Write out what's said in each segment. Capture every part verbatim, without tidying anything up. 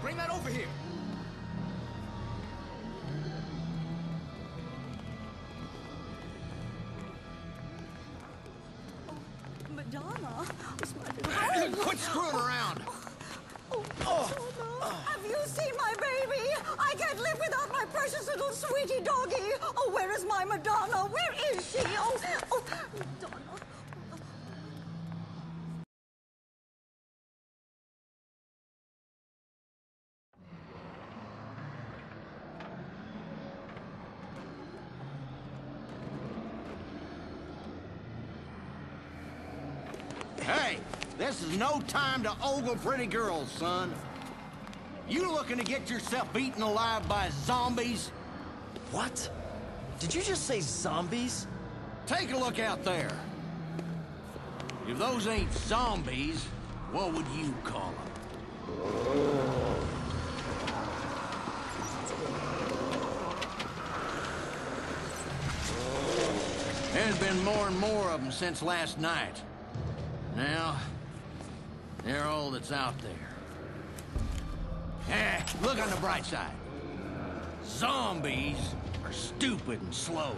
Bring that over here. Madonna, it's my little... Quit screwing around. Oh, Madonna, have you seen my baby? I can't live without my precious little sweetie doggy. Oh, where is my Madonna? Where is she? Oh, oh, Madonna. Hey, this is no time to ogle pretty girls, son. You looking to get yourself eaten alive by zombies? What? Did you just say zombies? Take a look out there. If those ain't zombies, what would you call them? There's been more and more of them since last night. Now, they're all that's out there. Eh, look on the bright side. Zombies are stupid and slow.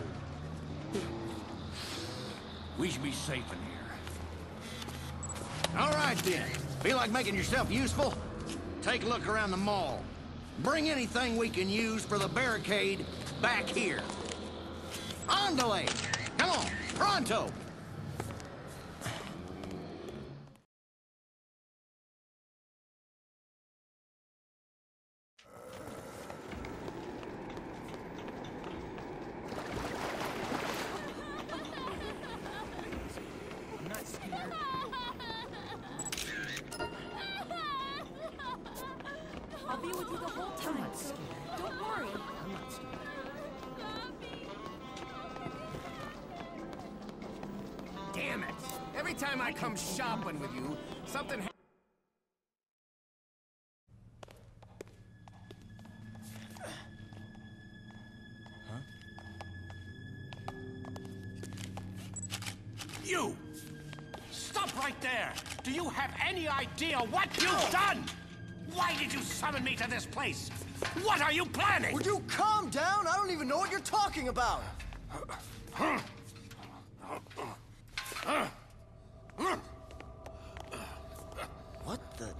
We should be safe in here. All right, then. Feel like making yourself useful? Take a look around the mall. Bring anything we can use for the barricade back here. Andale! Come on, pronto! I'll be with you the whole time. I'm not scared. Don't worry. I'm not scared. Damn it! Every time I come shopping with you, something ha- Huh? You! Stop right there! Do you have any idea what you've done? Why did you summon me to this place? What are you planning? Would you calm down? I don't even know what you're talking about. What the...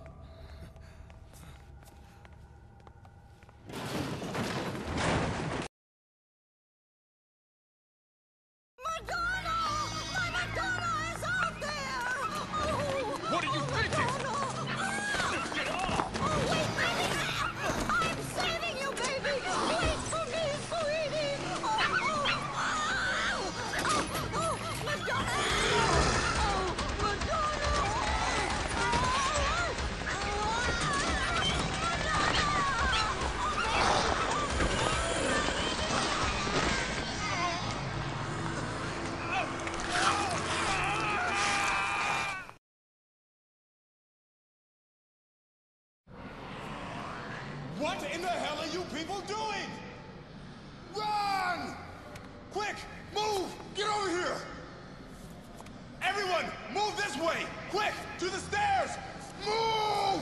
Madonna! My Madonna is out there! Oh, What are you thinking? Madonna! Get off! Oh, wait, baby! I'm saving you, baby! Wait for me, sweetie! Oh, oh, oh, oh, oh, Madonna! Oh, Madonna! What in the hell are you people doing? Run! Quick, move! Get over here! Everyone, move this way! Quick, to the stairs! Move!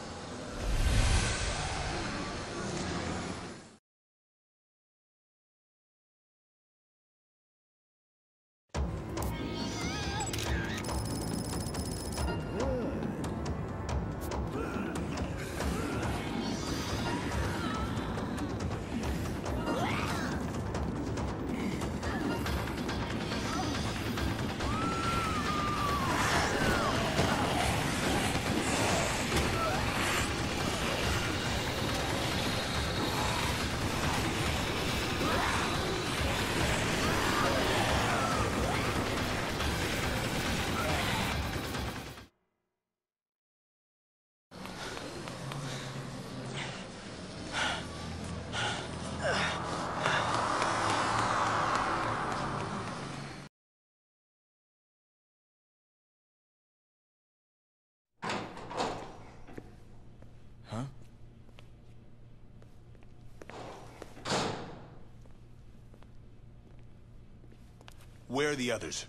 Where are the others?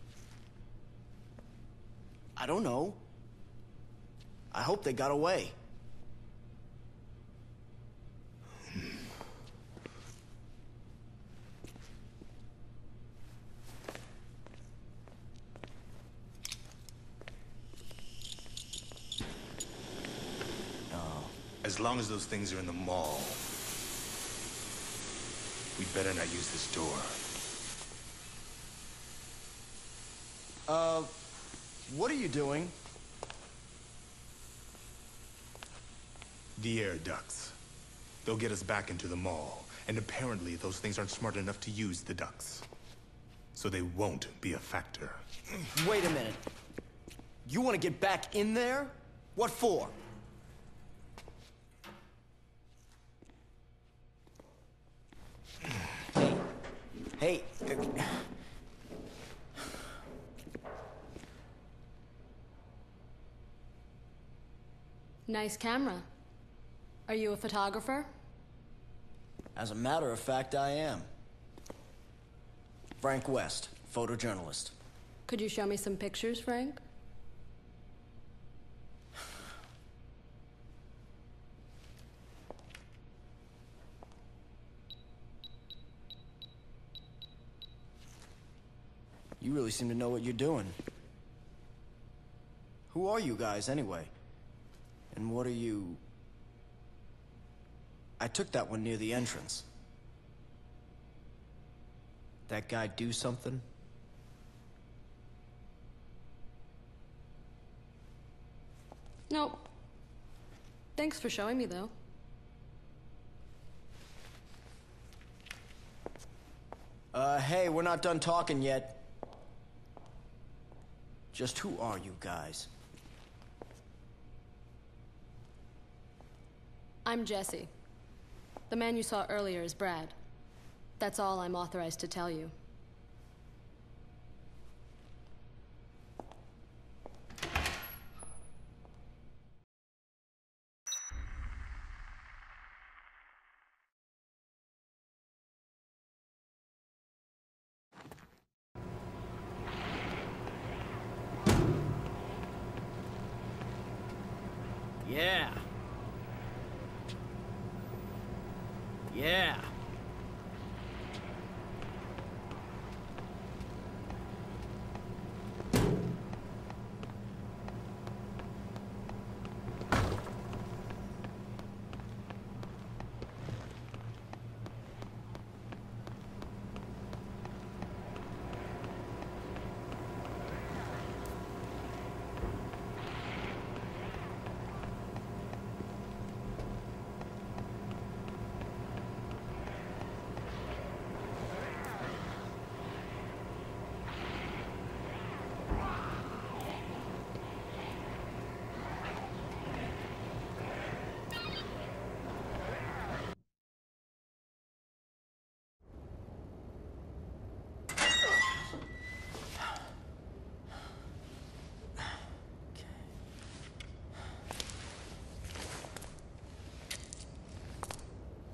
I don't know. I hope they got away. As long as those things are in the mall, we better not use this door. Uh, what are you doing? The air ducts. They'll get us back into the mall, and apparently those things aren't smart enough to use the ducts. So they won't be a factor. Wait a minute. You want to get back in there? What for? Hey. Hey. Nice camera. Are you a photographer? As a matter of fact, I am. Frank West, photojournalist. Could you show me some pictures, Frank? You really seem to know what you're doing. Who are you guys, anyway? And what are you... I took that one near the entrance. That guy do something? Nope. Thanks for showing me, though. Uh, hey, we're not done talking yet. Just who are you guys? I'm Jesse. The man you saw earlier is Brad. That's all I'm authorized to tell you. Yeah. Yeah.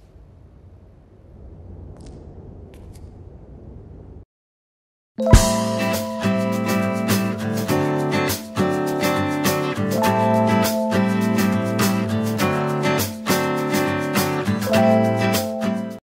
You